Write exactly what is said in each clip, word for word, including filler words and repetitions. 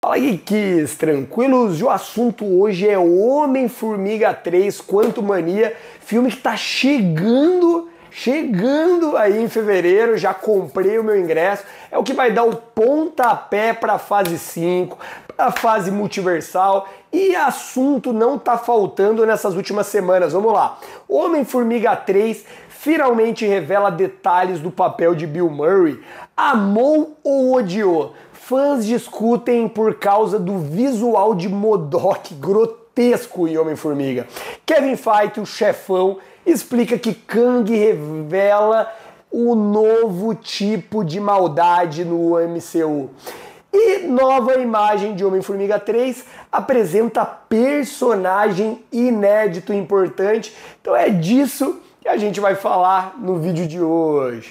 Fala, geeks, tranquilos? E o assunto hoje é Homem-Formiga três, Quantumania, filme que tá chegando, chegando aí em fevereiro, já comprei o meu ingresso, é o que vai dar o pontapé para a fase cinco, para a fase multiversal, e assunto não tá faltando nessas últimas semanas. Vamos lá, Homem-Formiga três finalmente revela detalhes do papel de Bill Murray. Amou ou odiou? Fãs discutem por causa do visual de MODOK grotesco em Homem-Formiga. Kevin Feige, o chefão, explica que Kang revela o novo tipo de maldade no M C U. E nova imagem de Homem-Formiga três apresenta personagem inédito importante. Então é disso que a gente vai falar no vídeo de hoje.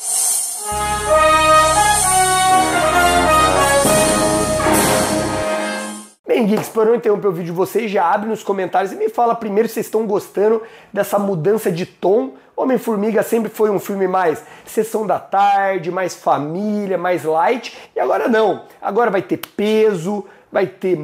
Bem, geeks, para não interromper o vídeo de vocês, já abre nos comentários e me fala primeiro se vocês estão gostando dessa mudança de tom. Homem-Formiga sempre foi um filme mais sessão da tarde, mais família, mais light, e agora não. Agora vai ter peso, vai ter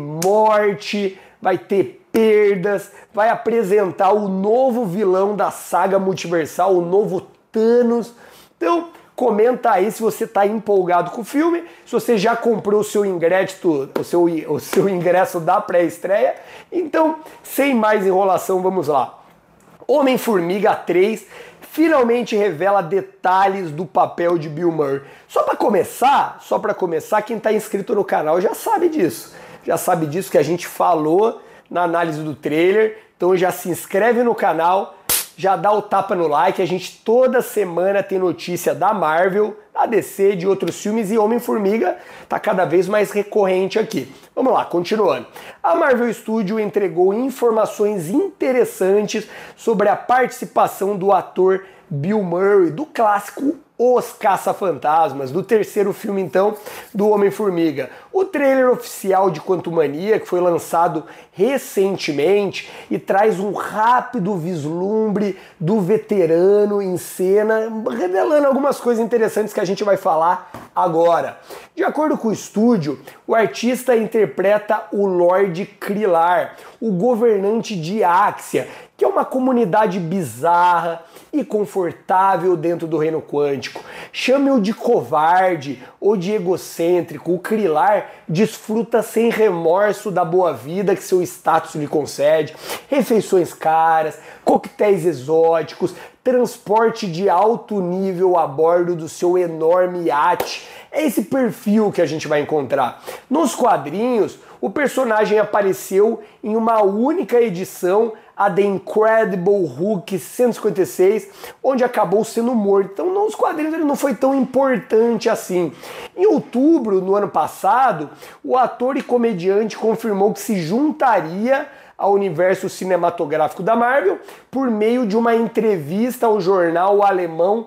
morte, vai ter perdas, vai apresentar o novo vilão da saga multiversal, o novo Thanos. Então, comenta aí se você está empolgado com o filme, se você já comprou o seu ingresso, o seu, o seu ingresso da pré-estreia. Então, sem mais enrolação, vamos lá. Homem-Formiga três finalmente revela detalhes do papel de Bill Murray. Só para começar, só para começar, quem está inscrito no canal já sabe disso. Já sabe disso que a gente falou na análise do trailer. Então já se inscreve no canal, já dá o tapa no like. A gente toda semana tem notícia da Marvel, da D C, de outros filmes, e Homem-Formiga tá cada vez mais recorrente aqui. Vamos lá, continuando. A Marvel Studios entregou informações interessantes sobre a participação do ator Bill Murray, do clássico Os Caça-Fantasmas, do terceiro filme, então, do Homem-Formiga. O trailer oficial de Quantumania, que foi lançado recentemente e traz um rápido vislumbre do veterano em cena, revelando algumas coisas interessantes que a gente vai falar agora. De acordo com o estúdio, o artista interpreta o Lord Krillar, o governante de Axia, que é uma comunidade bizarra e confortável dentro do reino quântico. Chame-o de covarde ou de egocêntrico, o Krillar desfruta sem remorso da boa vida que seu status lhe concede, refeições caras, coquetéis exóticos, transporte de alto nível a bordo do seu enorme iate. É esse perfil que a gente vai encontrar. Nos quadrinhos, o personagem apareceu em uma única edição, a The Incredible Hulk cento e cinquenta e seis, onde acabou sendo morto. Então, nos quadrinhos ele não foi tão importante assim. Em outubro, no ano passado, o ator e comediante confirmou que se juntaria ao universo cinematográfico da Marvel por meio de uma entrevista ao jornal alemão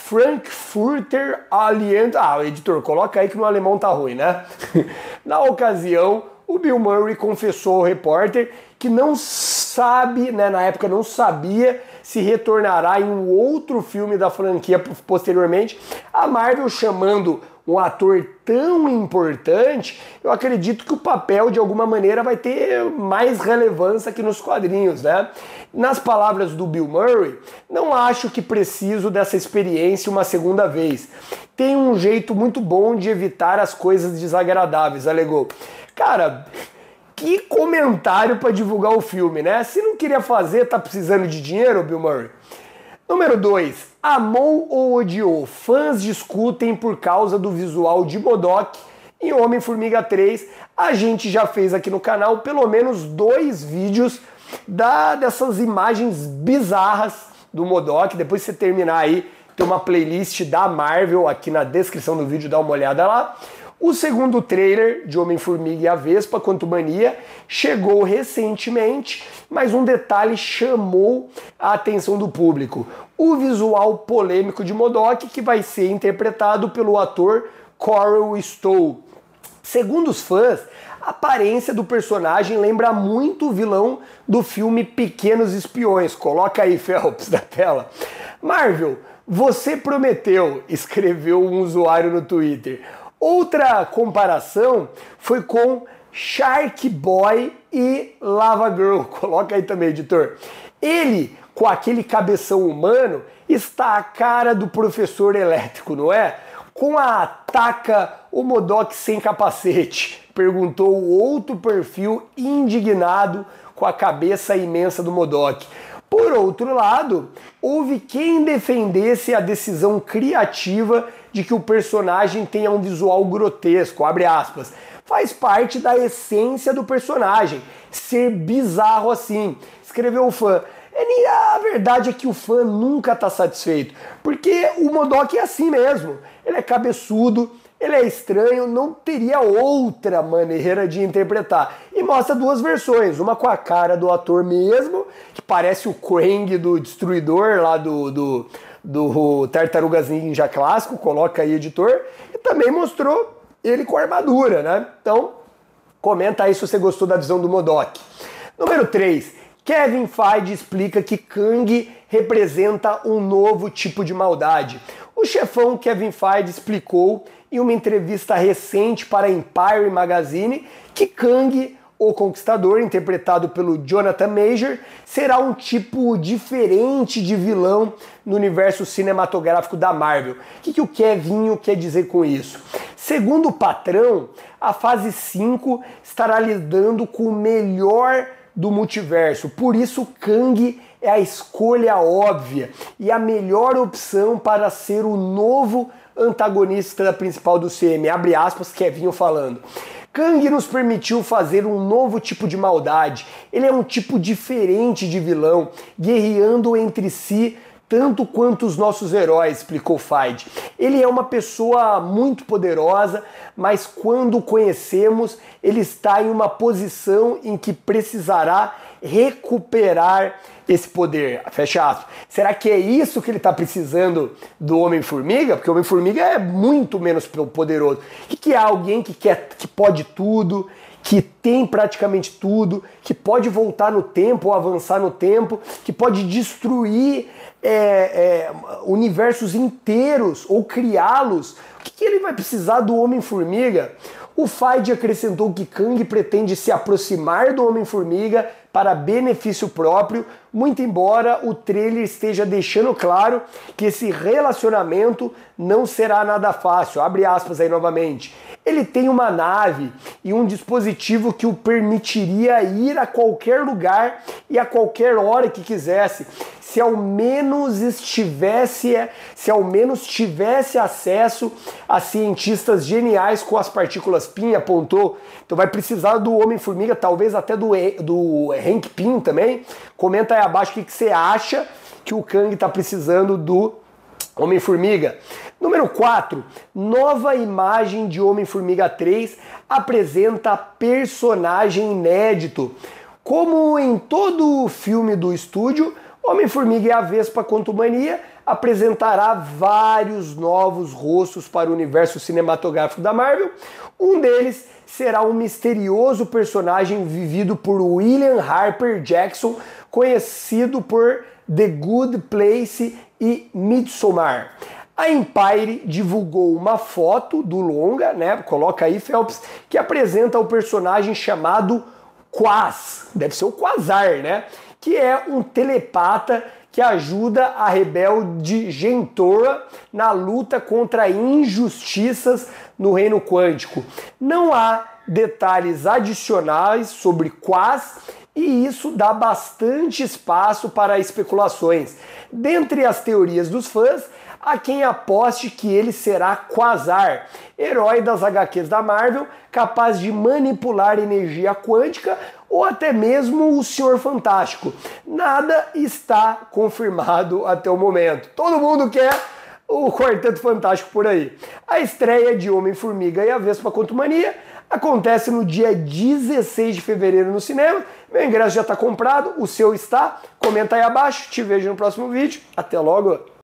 Frankfurter Allgemeine. Ah, editor, coloca aí que no alemão tá ruim, né? Na ocasião, o Bill Murray confessou ao repórter que não sabe, né, na época não sabia se retornará em um outro filme da franquia posteriormente. A Marvel chamando um ator tão importante, eu acredito que o papel de alguma maneira vai ter mais relevância que nos quadrinhos, né? Nas palavras do Bill Murray, não acho que preciso dessa experiência uma segunda vez. Tem um jeito muito bom de evitar as coisas desagradáveis, alegou. Cara, que comentário para divulgar o filme, né? Se não queria fazer, tá precisando de dinheiro, Bill Murray? Número dois. Amou ou odiou? Fãs discutem por causa do visual de MODOK em Homem-Formiga três. A gente já fez aqui no canal pelo menos dois vídeos da, dessas imagens bizarras do MODOK. Depois que você terminar aí, tem uma playlist da Marvel aqui na descrição do vídeo, dá uma olhada lá. O segundo trailer de Homem-Formiga e a Vespa, Quantumania, chegou recentemente, mas um detalhe chamou a atenção do público. O visual polêmico de MODOK, que vai ser interpretado pelo ator Corey Stoll. Segundo os fãs, a aparência do personagem lembra muito o vilão do filme Pequenos Espiões. Coloca aí, Phelps, na tela. Marvel, você prometeu, escreveu um usuário no Twitter. Outra comparação foi com Shark Boy e Lava Girl. Coloca aí também, editor. Ele, com aquele cabeção humano, está a cara do professor elétrico, não é? Com a taca o Modok sem capacete, perguntou o outro perfil indignado com a cabeça imensa do Modok. Por outro lado, houve quem defendesse a decisão criativa de que o personagem tenha um visual grotesco, abre aspas. Faz parte da essência do personagem, ser bizarro assim, escreveu o fã. A verdade é que o fã nunca está satisfeito, porque o Modok é assim mesmo, ele é cabeçudo, ele é estranho, não teria outra maneira de interpretar. E mostra duas versões, uma com a cara do ator mesmo, que parece o Krang do Destruidor lá do, do, do Tartarugas Ninja clássico, coloca aí, editor, e também mostrou ele com armadura, né? Então, comenta aí se você gostou da visão do Modok. Número três. Kevin Feige explica que Kang representa um novo tipo de maldade. O chefão Kevin Feige explicou em uma entrevista recente para Empire Magazine que Kang, o Conquistador, interpretado pelo Jonathan Major, será um tipo diferente de vilão no universo cinematográfico da Marvel. O que, que o Kevinho quer dizer com isso? Segundo o patrão, a fase cinco estará lidando com o melhor do multiverso, por isso Kang é a escolha óbvia e a melhor opção para ser o novo antagonista principal do C M, abre aspas, Kevinho falando. Kang nos permitiu fazer um novo tipo de maldade, ele é um tipo diferente de vilão, guerreando entre si tanto quanto os nossos heróis, explicou Feige. Ele é uma pessoa muito poderosa, mas quando o conhecemos, ele está em uma posição em que precisará recuperar esse poder. Fecha aspas. Será que é isso que ele está precisando do Homem-Formiga? Porque o Homem-Formiga é muito menos poderoso. O que é alguém que, quer, que pode tudo, que tem praticamente tudo, que pode voltar no tempo ou avançar no tempo, que pode destruir é, é, universos inteiros ou criá-los? O que, que ele vai precisar do Homem-Formiga? O Feige acrescentou que Kang pretende se aproximar do Homem-Formiga para benefício próprio, muito embora o trailer esteja deixando claro que esse relacionamento não será nada fácil. Abre aspas aí novamente. Ele tem uma nave e um dispositivo que o permitiria ir a qualquer lugar e a qualquer hora que quisesse, se ao menos estivesse, se ao menos tivesse acesso a cientistas geniais com as partículas Pym, apontou. Então vai precisar do Homem-Formiga, talvez até do, do Hank Pym também. Comenta aí abaixo o que, que você acha que o Kang está precisando do Homem-Formiga. Número quatro. Nova imagem de Homem-Formiga três apresenta personagem inédito. Como em todo filme do estúdio, Homem-Formiga e a Vespa Quantumania apresentará vários novos rostos para o universo cinematográfico da Marvel. Um deles será um misterioso personagem vivido por William Harper Jackson, conhecido por The Good Place e Midsommar. A Empire divulgou uma foto do longa, né? Coloca aí, Phelps, que apresenta o personagem chamado Quaz, deve ser o Quasar, né? Que é um telepata que ajuda a rebelde Gentora na luta contra injustiças no reino quântico. Não há detalhes adicionais sobre Quaz e isso dá bastante espaço para especulações. Dentre as teorias dos fãs, há quem aposte que ele será Quasar, herói das agá quês da Marvel, capaz de manipular energia quântica ou até mesmo o Senhor Fantástico. Nada está confirmado até o momento. Todo mundo quer o Quarteto Fantástico por aí. A estreia de Homem-Formiga e a Vespa Quantumania acontece no dia dezesseis de fevereiro no cinema. Meu ingresso já está comprado, o seu está. Comenta aí abaixo, te vejo no próximo vídeo. Até logo!